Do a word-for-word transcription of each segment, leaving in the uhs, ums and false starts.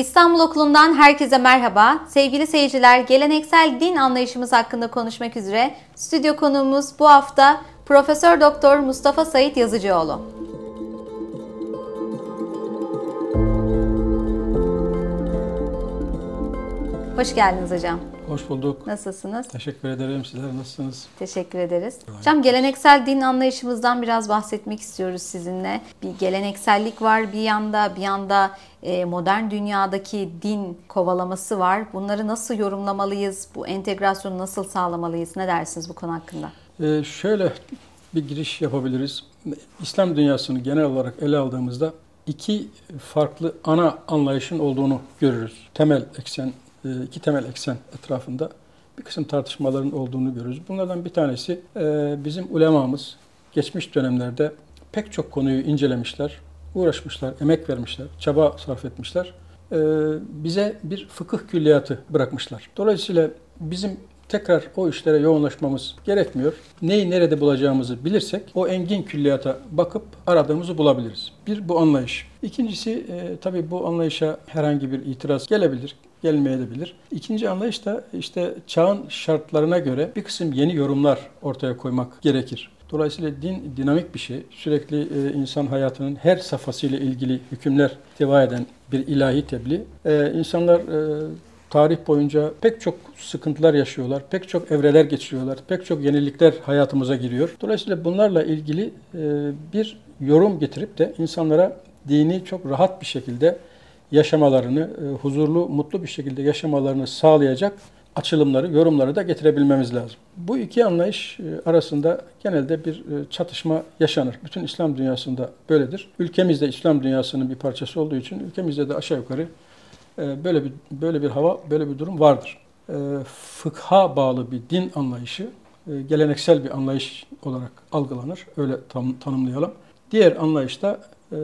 İstanbul Okulu'ndan herkese merhaba. Sevgili seyirciler, geleneksel din anlayışımız hakkında konuşmak üzere stüdyo konuğumuz bu hafta Profesör Doktor Mustafa Said Yazıcıoğlu. Hoş geldiniz hocam. Hoş bulduk. Nasılsınız? Teşekkür ederim. Sizler nasılsınız? Teşekkür ederiz. Hocam, geleneksel din anlayışımızdan biraz bahsetmek istiyoruz sizinle. Bir geleneksellik var bir yanda, bir yanda modern dünyadaki din kovalaması var. Bunları nasıl yorumlamalıyız? Bu entegrasyonu nasıl sağlamalıyız? Ne dersiniz bu konu hakkında? Ee, şöyle bir giriş yapabiliriz. İslam dünyasını genel olarak ele aldığımızda iki farklı ana anlayışın olduğunu görürüz. Temel eksen iki temel eksen etrafında bir kısım tartışmaların olduğunu görürüz. Bunlardan bir tanesi bizim ulemamız geçmiş dönemlerde pek çok konuyu incelemişler, uğraşmışlar, emek vermişler, çaba sarf etmişler. Bize bir fıkıh külliyatı bırakmışlar. Dolayısıyla bizim tekrar o işlere yoğunlaşmamız gerekmiyor. Neyi nerede bulacağımızı bilirsek o engin külliyata bakıp aradığımızı bulabiliriz. Bir, bu anlayış. İkincisi e, tabii bu anlayışa herhangi bir itiraz gelebilir, gelmeyebilir. İkinci anlayış da işte çağın şartlarına göre bir kısım yeni yorumlar ortaya koymak gerekir. Dolayısıyla din dinamik bir şey. Sürekli e, insan hayatının her safhasıyla ilgili hükümler ihtiva eden bir ilahi tebliğ. E, insanlar e, tarih boyunca pek çok sıkıntılar yaşıyorlar, pek çok evreler geçiriyorlar, pek çok yenilikler hayatımıza giriyor. Dolayısıyla bunlarla ilgili bir yorum getirip de insanlara dini çok rahat bir şekilde yaşamalarını, huzurlu, mutlu bir şekilde yaşamalarını sağlayacak açılımları, yorumları da getirebilmemiz lazım. Bu iki anlayış arasında genelde bir çatışma yaşanır. Bütün İslam dünyasında böyledir. Ülkemizde İslam dünyasının bir parçası olduğu için ülkemizde de aşağı yukarı Böyle bir böyle bir hava, böyle bir durum vardır. Fıkha bağlı bir din anlayışı geleneksel bir anlayış olarak algılanır. Öyle tam tanımlayalım. Diğer anlayışta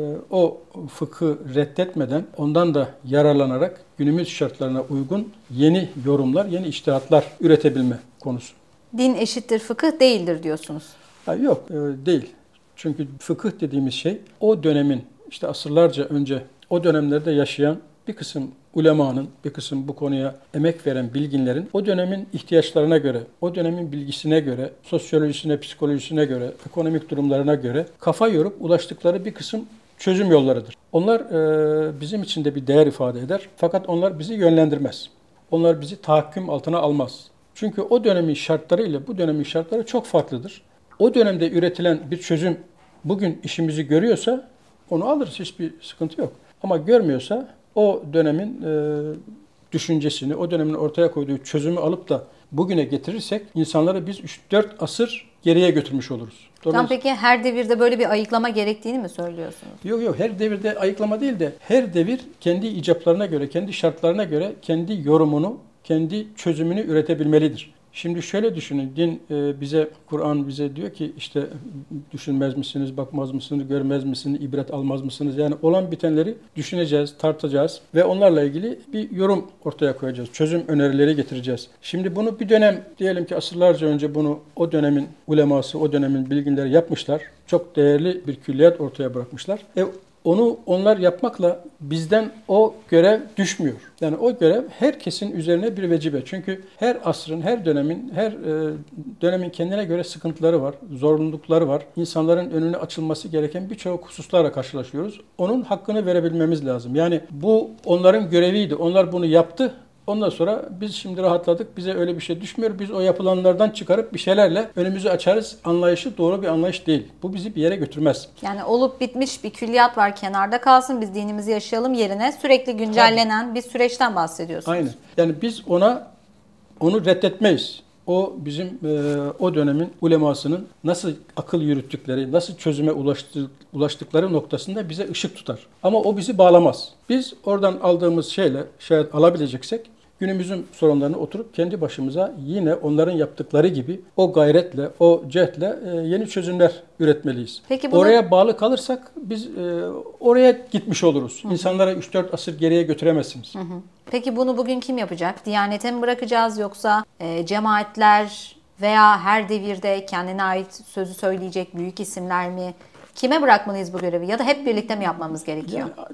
o fıkhı reddetmeden ondan da yararlanarak günümüz şartlarına uygun yeni yorumlar, yeni içtihatlar üretebilme konusu. Din eşittir fıkıh değildir diyorsunuz. Ha, yok, değil. Çünkü fıkıh dediğimiz şey o dönemin işte asırlarca önce o dönemlerde yaşayan bir kısım ulemanın, bir kısım bu konuya emek veren bilginlerin o dönemin ihtiyaçlarına göre, o dönemin bilgisine göre, sosyolojisine, psikolojisine göre, ekonomik durumlarına göre kafa yorup ulaştıkları bir kısım çözüm yollarıdır. Onlar e, bizim için de bir değer ifade eder. Fakat onlar bizi yönlendirmez. Onlar bizi tahakküm altına almaz. Çünkü o dönemin şartları ile bu dönemin şartları çok farklıdır. O dönemde üretilen bir çözüm bugün işimizi görüyorsa onu alırız. Hiçbir sıkıntı yok. Ama görmüyorsa o dönemin e, düşüncesini, o dönemin ortaya koyduğu çözümü alıp da bugüne getirirsek insanları biz üç dört asır geriye götürmüş oluruz. Tam peki her devirde böyle bir ayıklama gerektiğini mi söylüyorsunuz? Yok yok, her devirde ayıklama değil de her devir kendi icaplarına göre, kendi şartlarına göre kendi yorumunu, kendi çözümünü üretebilmelidir. Şimdi şöyle düşünün, din e, bize, Kur'an bize diyor ki işte düşünmez misiniz, bakmaz mısınız, görmez misiniz, ibret almaz mısınız? Yani olan bitenleri düşüneceğiz, tartacağız ve onlarla ilgili bir yorum ortaya koyacağız. Çözüm önerileri getireceğiz. Şimdi bunu bir dönem, diyelim ki asırlarca önce bunu o dönemin uleması, o dönemin bilginleri yapmışlar. Çok değerli bir külliyat ortaya bırakmışlar. E, Onu onlar yapmakla bizden o görev düşmüyor. Yani o görev herkesin üzerine bir vecibe. Çünkü her asrın, her dönemin, her e, dönemin kendine göre sıkıntıları var, zorunlulukları var. İnsanların önüne açılması gereken birçok hususlarla karşılaşıyoruz. Onun hakkını verebilmemiz lazım. Yani bu onların göreviydi. Onlar bunu yaptı. Ondan sonra biz şimdi rahatladık, bize öyle bir şey düşmüyor. Biz o yapılanlardan çıkarıp bir şeylerle önümüzü açarız. Anlayışı doğru bir anlayış değil. Bu bizi bir yere götürmez. Yani olup bitmiş bir külliyat var, kenarda kalsın, biz dinimizi yaşayalım yerine sürekli güncellenen Tabii. bir süreçten bahsediyorsunuz. Aynen. Yani biz ona onu reddetmeyiz. O bizim e, o dönemin ulemasının nasıl akıl yürüttükleri, nasıl çözüme ulaştı, ulaştıkları noktasında bize ışık tutar. Ama o bizi bağlamaz. Biz oradan aldığımız şeyle şayet alabileceksek günümüzün sorunlarını oturup kendi başımıza yine onların yaptıkları gibi o gayretle, o cehdle e, yeni çözümler üretmeliyiz. Peki bunu... Oraya bağlı kalırsak biz e, oraya gitmiş oluruz. Hı hı. İnsanlara üç dört asır geriye götüremezsiniz. Hı hı. Peki bunu bugün kim yapacak? Diyanete mi bırakacağız yoksa e, cemaatler veya her devirde kendine ait sözü söyleyecek büyük isimler mi? Kime bırakmalıyız bu görevi ya da hep birlikte mi yapmamız gerekiyor? Yani,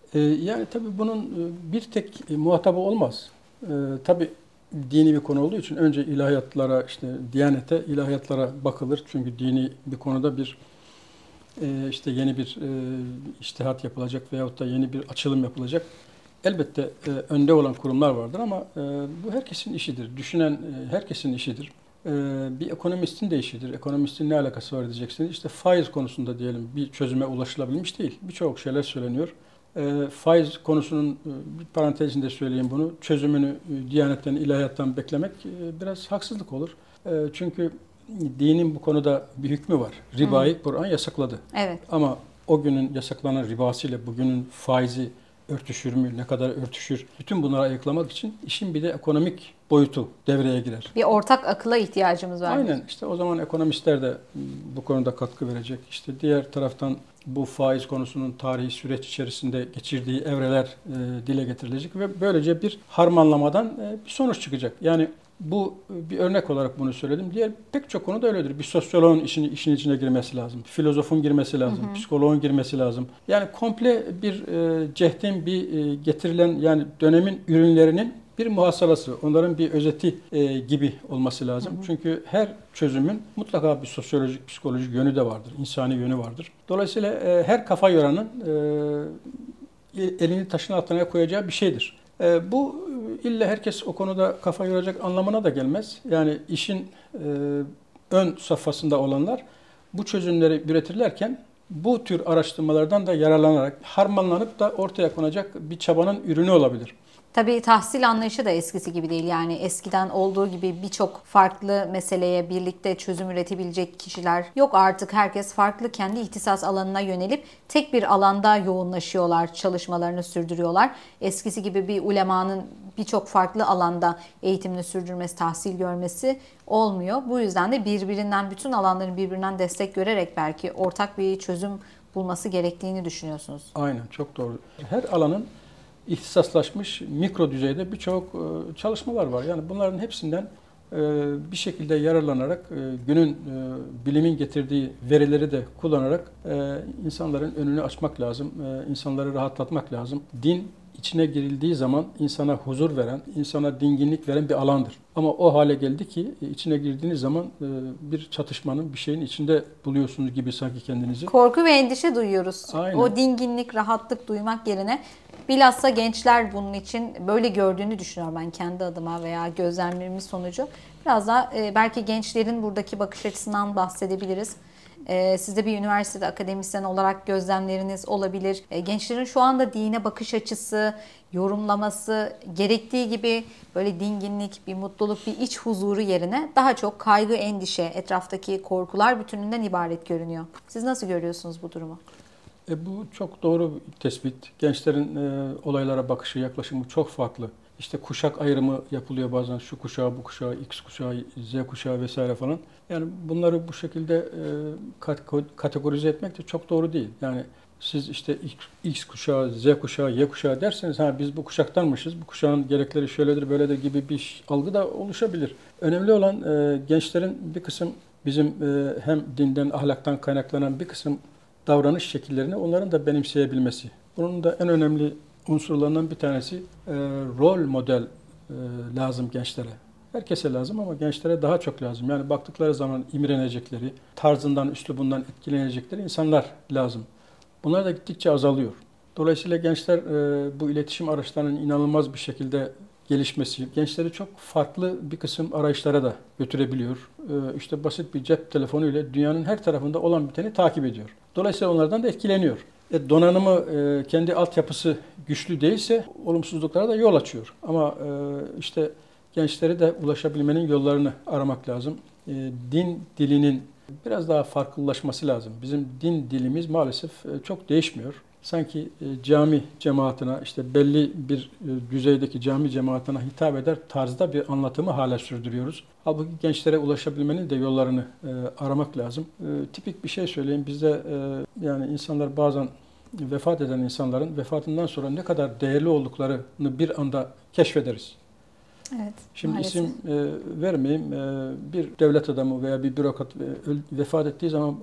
E, yani tabii bunun e, bir tek e, muhatabı olmaz. E, tabii dini bir konu olduğu için önce ilahiyatlara, işte Diyanete, ilahiyatlara bakılır. Çünkü dini bir konuda bir e, işte yeni bir e, içtihat yapılacak veyahut da yeni bir açılım yapılacak. Elbette e, önde olan kurumlar vardır ama e, bu herkesin işidir. Düşünen e, herkesin işidir. E, bir ekonomistin de işidir. Ekonomistin ne alakası var diyeceksiniz. İşte faiz konusunda diyelim bir çözüme ulaşılabilmiş değil. Birçok şeyler söyleniyor. E, faiz konusunun e, bir parantezinde söyleyeyim bunu. Çözümünü e, Diyanetten, ilahiyattan beklemek e, biraz haksızlık olur. E, çünkü dinin bu konuda bir hükmü var. Ribayı hmm. Kur'an yasakladı. Evet. Ama o günün yasaklanan ribasıyla bugünün faizi örtüşür mü, ne kadar örtüşür? Bütün bunları ayıklamak için işin bir de ekonomik boyutu devreye girer. Bir ortak akıla ihtiyacımız var. Aynen. İşte o zaman ekonomistler de bu konuda katkı verecek. İşte diğer taraftan bu faiz konusunun tarihi süreç içerisinde geçirdiği evreler e, dile getirilecek ve böylece bir harmanlamadan e, bir sonuç çıkacak. Yani bu bir örnek olarak bunu söyledim. Diğer pek çok konu da öyledir. Bir sosyoloğun işin, işin içine girmesi lazım. Filozofun girmesi lazım. Hı hı. Psikoloğun girmesi lazım. Yani komple bir e, cehdin, bir e, getirilen yani dönemin ürünlerinin bir muhasalası, onların bir özeti e, gibi olması lazım. Hı hı. Çünkü her çözümün mutlaka bir sosyolojik, psikolojik yönü de vardır. İnsani yönü vardır. Dolayısıyla e, her kafa yoranın e, elini taşın altına koyacağı bir şeydir. E, bu illa herkes o konuda kafa yoracak anlamına da gelmez. Yani işin e, ön safhasında olanlar bu çözümleri üretirlerken bu tür araştırmalardan da yararlanarak harmanlanıp da ortaya konacak bir çabanın ürünü olabilir. Tabii tahsil anlayışı da eskisi gibi değil. Yani eskiden olduğu gibi birçok farklı meseleye birlikte çözüm üretebilecek kişiler yok artık. Herkes farklı kendi ihtisas alanına yönelip tek bir alanda yoğunlaşıyorlar, çalışmalarını sürdürüyorlar. Eskisi gibi bir ulemanın birçok farklı alanda eğitimini sürdürmesi, tahsil görmesi olmuyor. Bu yüzden de birbirinden, bütün alanların birbirinden destek görerek belki ortak bir çözüm bulması gerektiğini düşünüyorsunuz. Aynen, çok doğru. Her alanın ihtisaslaşmış mikro düzeyde birçok çalışmalar var. Yani bunların hepsinden bir şekilde yararlanarak günün bilimin getirdiği verileri de kullanarak insanların önünü açmak lazım. İnsanları rahatlatmak lazım. Din içine girildiği zaman insana huzur veren, insana dinginlik veren bir alandır. Ama o hale geldi ki içine girdiğiniz zaman bir çatışmanın, bir şeyin içinde buluyorsunuz gibi sanki kendinizi. Korku ve endişe duyuyoruz. Aynen. O dinginlik, rahatlık duymak yerine bilhassa gençler bunun için böyle gördüğünü düşünüyorum ben kendi adıma veya gözlemlerimiz sonucu. Biraz da belki gençlerin buradaki bakış açısından bahsedebiliriz. Siz de bir üniversitede akademisyen olarak gözlemleriniz olabilir. Gençlerin şu anda dine bakış açısı, yorumlaması gerektiği gibi böyle dinginlik, bir mutluluk, bir iç huzuru yerine daha çok kaygı, endişe, etraftaki korkular bütününden ibaret görünüyor. Siz nasıl görüyorsunuz bu durumu? E bu çok doğru bir tespit. Gençlerin e, olaylara bakışı, yaklaşımı çok farklı. İşte kuşak ayrımı yapılıyor bazen. Şu kuşağı, bu kuşağı, X kuşağı, Z kuşağı vesaire falan. Yani bunları bu şekilde e, kategorize etmek de çok doğru değil. Yani siz işte X kuşağı, Z kuşağı, Y kuşağı derseniz ha biz bu kuşaktanmışız, bu kuşağın gerekleri şöyledir, böyledir gibi bir algı da oluşabilir. Önemli olan e, gençlerin bir kısım bizim e, hem dinden, ahlaktan kaynaklanan bir kısım davranış şekillerini onların da benimseyebilmesi. Bunun da en önemli unsurlarından bir tanesi e, rol model e, lazım gençlere. Herkese lazım ama gençlere daha çok lazım. Yani baktıkları zaman imrenecekleri, tarzından, üslubundan etkilenecekleri insanlar lazım. Bunlar da gittikçe azalıyor. Dolayısıyla gençler e, bu iletişim araçlarının inanılmaz bir şekilde gelişmesi, gençleri çok farklı bir kısım arayışlara da götürebiliyor. E, işte basit bir cep telefonu ile dünyanın her tarafında olan biteni takip ediyor. Dolayısıyla onlardan da etkileniyor. E, donanımı, e, kendi altyapısı güçlü değilse olumsuzluklara da yol açıyor. Ama e, işte gençlere de ulaşabilmenin yollarını aramak lazım. E, din dilinin biraz daha farklılaşması lazım. Bizim din dilimiz maalesef e, çok değişmiyor. Sanki e, cami cemaatine, işte belli bir e, düzeydeki cami cemaatine hitap eder tarzda bir anlatımı hala sürdürüyoruz. Halbuki gençlere ulaşabilmenin de yollarını e, aramak lazım. E, tipik bir şey söyleyeyim. Bizde e, yani insanlar bazen vefat eden insanların vefatından sonra ne kadar değerli olduklarını bir anda keşfederiz. Evet, Şimdi maalesef. isim e, vermeyeyim. E, bir devlet adamı veya bir bürokrat e, vefat ettiği zaman onun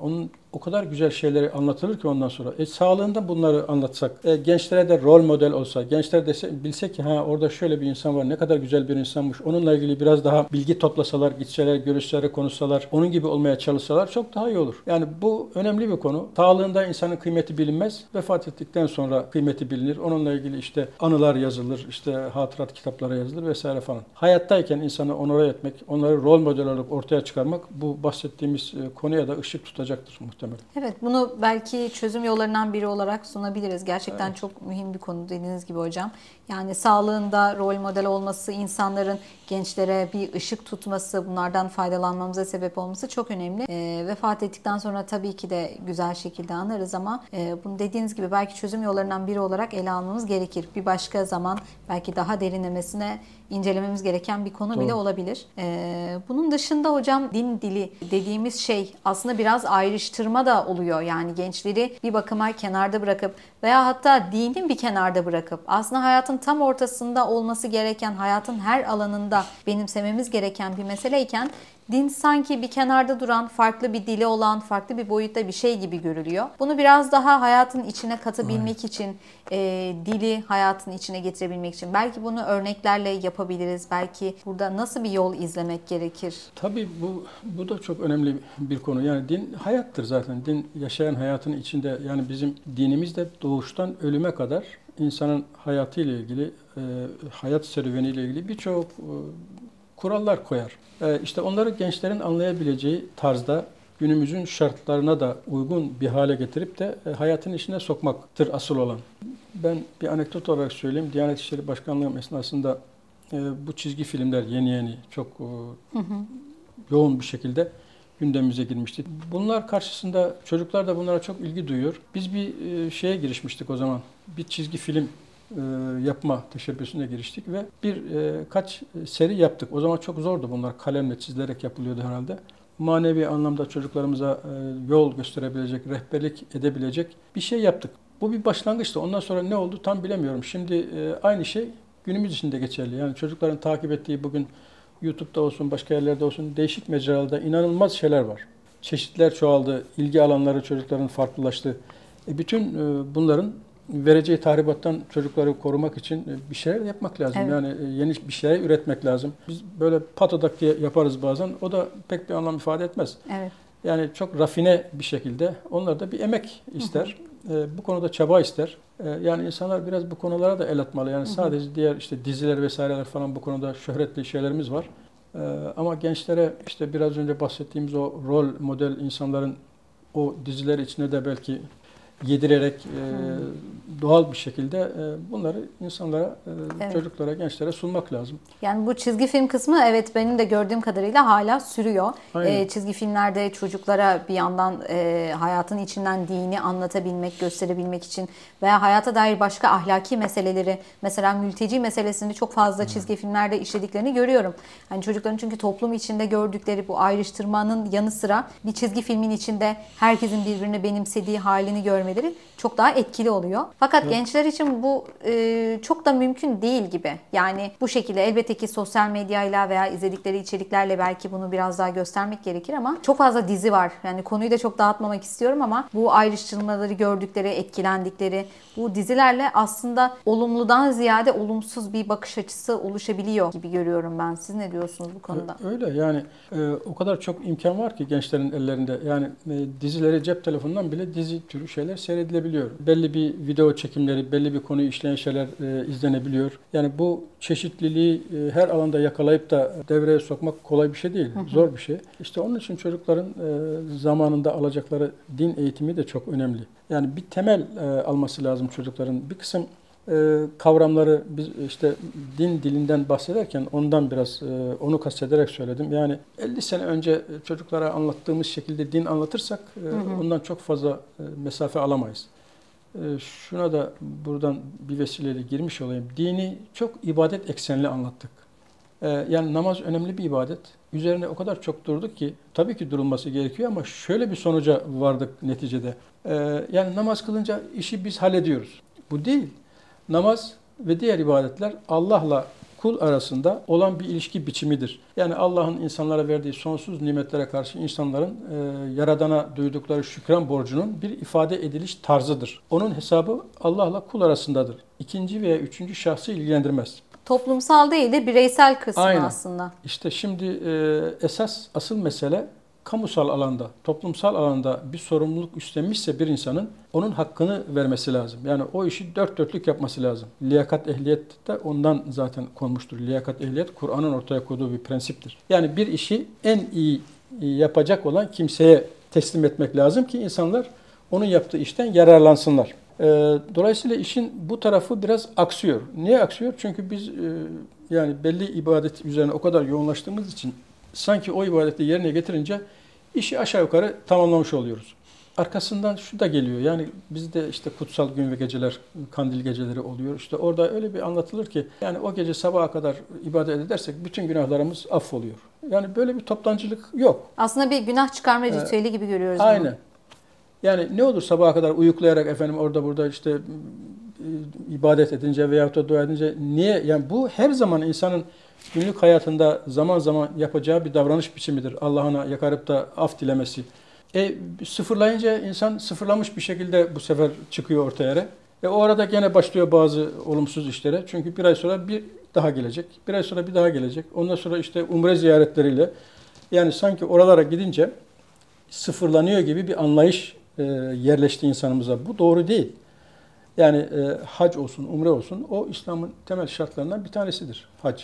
o kadar güzel şeyleri anlatılır ki ondan sonra. E, sağlığında bunları anlatsak, e, gençlere de rol model olsa, gençler de bilse ki ha orada şöyle bir insan var, ne kadar güzel bir insanmış. Onunla ilgili biraz daha bilgi toplasalar, gitseler, görüşseler, konuşsalar, onun gibi olmaya çalışsalar çok daha iyi olur. Yani bu önemli bir konu. Sağlığında insanın kıymeti bilinmez. Vefat ettikten sonra kıymeti bilinir. Onunla ilgili işte anılar yazılır, işte hatırat kitapları yazılır vesaire falan. Hayattayken insanı onore etmek, onları rol model olarak ortaya çıkarmak bu bahsettiğimiz konuya da ışık tutacaktır muhtemelen. Evet, bunu belki çözüm yollarından biri olarak sunabiliriz. Gerçekten Evet. çok mühim bir konu dediğiniz gibi hocam. Yani sağlığında rol model olması, insanların gençlere bir ışık tutması, bunlardan faydalanmamıza sebep olması çok önemli. E, vefat ettikten sonra tabii ki de güzel şekilde anlarız ama e, bunu dediğiniz gibi belki çözüm yollarından biri olarak ele almamız gerekir. Bir başka zaman belki daha derinlemesine incelememiz gereken bir konu Doğru. bile olabilir. Ee, bunun dışında hocam din dili dediğimiz şey aslında biraz ayrıştırma da oluyor. Yani gençleri bir bakıma kenarda bırakıp veya hatta dinin bir kenarda bırakıp aslında hayatın tam ortasında olması gereken, hayatın her alanında benimsememiz gereken bir meseleyken din sanki bir kenarda duran, farklı bir dili olan, farklı bir boyutta bir şey gibi görülüyor. Bunu biraz daha hayatın içine katabilmek Aynen. için, e, dili hayatın içine getirebilmek için belki bunu örneklerle yapabiliriz. Belki burada nasıl bir yol izlemek gerekir? Tabii bu bu da çok önemli bir konu. Yani din hayattır zaten. Din yaşayan hayatın içinde. Yani bizim dinimiz de doğuştan ölüme kadar insanın hayatıyla ilgili, e, hayat serüveniyle ilgili birçok e, kurallar koyar. E, işte onları gençlerin anlayabileceği tarzda günümüzün şartlarına da uygun bir hale getirip de e, hayatın içine sokmaktır asıl olan. Ben bir anekdot olarak söyleyeyim. Diyanet İşleri Başkanlığım esnasında e, bu çizgi filmler yeni yeni çok e, Hı hı. yoğun bir şekilde gündemimize girmişti. Bunlar karşısında çocuklar da bunlara çok ilgi duyuyor. Biz bir e, şeye girişmiştik o zaman. Bir çizgi film e, yapma teşebbüsüne giriştik ve bir e, kaç seri yaptık. O zaman çok zordu bunlar. Kalemle çizilerek yapılıyordu herhalde. Manevi anlamda çocuklarımıza e, yol gösterebilecek, rehberlik edebilecek bir şey yaptık. Bu bir başlangıçtı. Ondan sonra ne oldu tam bilemiyorum. Şimdi e, aynı şey günümüz için de geçerli. Yani çocukların takip ettiği bugün YouTube'da olsun, başka yerlerde olsun değişik mecralarda inanılmaz şeyler var. Çeşitler çoğaldı, ilgi alanları çocukların farklılaştı. E bütün e, bunların vereceği tahribattan çocukları korumak için e, bir şeyler yapmak lazım. Evet. Yani e, yeni bir şeyler üretmek lazım. Biz böyle patadak diye yaparız bazen. O da pek bir anlam ifade etmez. Evet. Yani çok rafine bir şekilde onlar da bir emek ister. Hı hı. E, bu konuda çaba ister. E, yani insanlar biraz bu konulara da el atmalı. Yani hı hı. Sadece diğer işte diziler vesaireler falan bu konuda şöhretli şeylerimiz var. E, ama gençlere işte biraz önce bahsettiğimiz o rol model insanların o diziler içine de belki yedirerek e, hmm. doğal bir şekilde e, bunları insanlara, e, evet. çocuklara, gençlere sunmak lazım. Yani bu çizgi film kısmı evet benim de gördüğüm kadarıyla hala sürüyor. E, çizgi filmlerde çocuklara bir yandan e, hayatın içinden dini anlatabilmek, gösterebilmek için veya hayata dair başka ahlaki meseleleri, mesela mülteci meselesini çok fazla hmm. çizgi filmlerde işlediklerini görüyorum. Yani çocukların çünkü toplum içinde gördükleri bu ayrıştırmanın yanı sıra bir çizgi filmin içinde herkesin birbirini benimsediği halini görmek çok daha etkili oluyor. Fakat evet. gençler için bu e, çok da mümkün değil gibi. Yani bu şekilde elbette ki sosyal medyayla veya izledikleri içeriklerle belki bunu biraz daha göstermek gerekir ama çok fazla dizi var. Yani konuyu da çok dağıtmamak istiyorum ama bu ayrıştırmaları gördükleri, etkilendikleri bu dizilerle aslında olumludan ziyade olumsuz bir bakış açısı oluşabiliyor gibi görüyorum ben. Siz ne diyorsunuz bu konuda? Öyle yani e, o kadar çok imkan var ki gençlerin ellerinde. Yani e, dizileri cep telefonundan bile dizi türü şeyler seyredilebiliyor. Belli bir video çekimleri, belli bir konuyu işleyen şeyler e, izlenebiliyor. Yani bu çeşitliliği e, her alanda yakalayıp da devreye sokmak kolay bir şey değil. Hı hı. Zor bir şey. İşte onun için çocukların e, zamanında alacakları din eğitimi de çok önemli. Yani bir temel e, alması lazım çocukların. Bir kısım e, kavramları biz işte din dilinden bahsederken ondan biraz e, onu kastederek söyledim. Yani elli sene önce çocuklara anlattığımız şekilde din anlatırsak e, hı hı. ondan çok fazla e, mesafe alamayız. E, şuna da buradan bir vesileyle girmiş olayım. Dini çok ibadet eksenli anlattık. E, yani namaz önemli bir ibadet. Üzerine o kadar çok durduk ki tabii ki durulması gerekiyor ama şöyle bir sonuca vardık neticede. E, yani namaz kılınca işi biz hallediyoruz. Bu değil. Namaz ve diğer ibadetler Allah'la kul arasında olan bir ilişki biçimidir. Yani Allah'ın insanlara verdiği sonsuz nimetlere karşı insanların e, Yaradan'a duydukları şükran borcunun bir ifade ediliş tarzıdır. Onun hesabı Allah'la kul arasındadır. İkinci veya üçüncü şahsı ilgilendirmez. Toplumsal değil de bireysel kısmı Aynen. aslında. İşte şimdi e, esas asıl mesele kamusal alanda, toplumsal alanda bir sorumluluk üstlenmişse bir insanın onun hakkını vermesi lazım. Yani o işi dört dörtlük yapması lazım. Liyakat ehliyet de ondan zaten konmuştur. Liyakat ehliyet Kur'an'ın ortaya koyduğu bir prensiptir. Yani bir işi en iyi yapacak olan kimseye teslim etmek lazım ki insanlar onun yaptığı işten yararlansınlar. Dolayısıyla işin bu tarafı biraz aksıyor. Niye aksıyor? Çünkü biz yani belli ibadet üzerine o kadar yoğunlaştığımız için sanki o ibadeti yerine getirince işi aşağı yukarı tamamlamış oluyoruz. Arkasından şu da geliyor. Yani bizde işte kutsal gün ve geceler, kandil geceleri oluyor. İşte orada öyle bir anlatılır ki yani o gece sabaha kadar ibadet edersek bütün günahlarımız affoluyor. Yani böyle bir toptancılık yok. Aslında bir günah çıkarma ritüeli ee, gibi görüyoruz. Aynen. Bunu. Yani ne olur sabaha kadar uyuklayarak efendim orada burada işte ibadet edince veyahut da dua edince niye? Yani bu her zaman insanın günlük hayatında zaman zaman yapacağı bir davranış biçimidir. Allah'ına yakarıp da af dilemesi. E, sıfırlayınca insan sıfırlamış bir şekilde bu sefer çıkıyor ortaya. E, o arada gene başlıyor bazı olumsuz işlere. Çünkü bir ay sonra bir daha gelecek. Bir ay sonra bir daha gelecek. Ondan sonra işte umre ziyaretleriyle yani sanki oralara gidince sıfırlanıyor gibi bir anlayış e, yerleşti insanımıza. Bu doğru değil. Yani e, hac olsun, umre olsun o İslam'ın temel şartlarından bir tanesidir hac.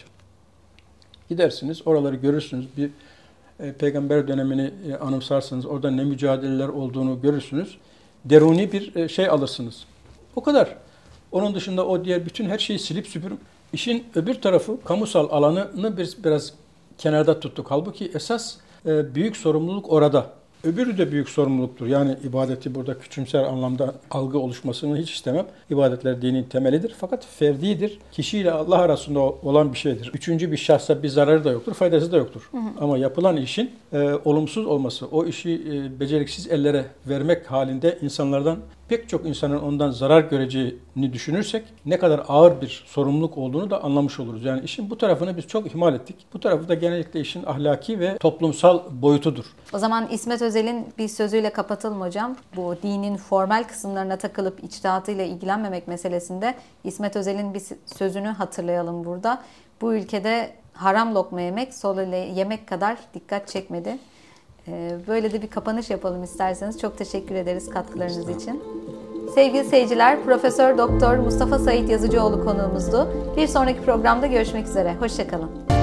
Gidersiniz, oraları görürsünüz. Bir e, peygamber dönemini e, anımsarsınız. Orada ne mücadeleler olduğunu görürsünüz. Deruni bir e, şey alırsınız. O kadar. Onun dışında o diğer bütün her şeyi silip süpürüp işin öbür tarafı kamusal alanını bir, biraz kenarda tuttuk. Halbuki esas e, büyük sorumluluk orada. Öbürü de büyük sorumluluktur. Yani ibadeti burada küçümser anlamda algı oluşmasını hiç istemem. İbadetler dinin temelidir. Fakat ferdidir. Kişiyle Allah arasında olan bir şeydir. Üçüncü bir şahsa bir zararı da yoktur, faydası da yoktur. Hı hı. Ama yapılan işin e, olumsuz olması, o işi e, beceriksiz ellere vermek halinde insanlardan pek çok insanın ondan zarar göreceğini düşünürsek ne kadar ağır bir sorumluluk olduğunu da anlamış oluruz. Yani işin bu tarafını biz çok ihmal ettik. Bu tarafı da genellikle işin ahlaki ve toplumsal boyutudur. O zaman İsmet Özel'in bir sözüyle kapatalım hocam. Bu dinin formal kısımlarına takılıp içtihatıyla ilgilenmemek meselesinde İsmet Özel'in bir sözünü hatırlayalım burada. Bu ülkede haram lokma yemek, sol ile yemek kadar dikkat çekmedi. Böyle de bir kapanış yapalım isterseniz. Çok teşekkür ederiz katkılarınız için. Sevgili seyirciler, Profesör Doktor Mustafa Said Yazıcıoğlu konuğumuzdu. Bir sonraki programda görüşmek üzere. Hoşça kalın.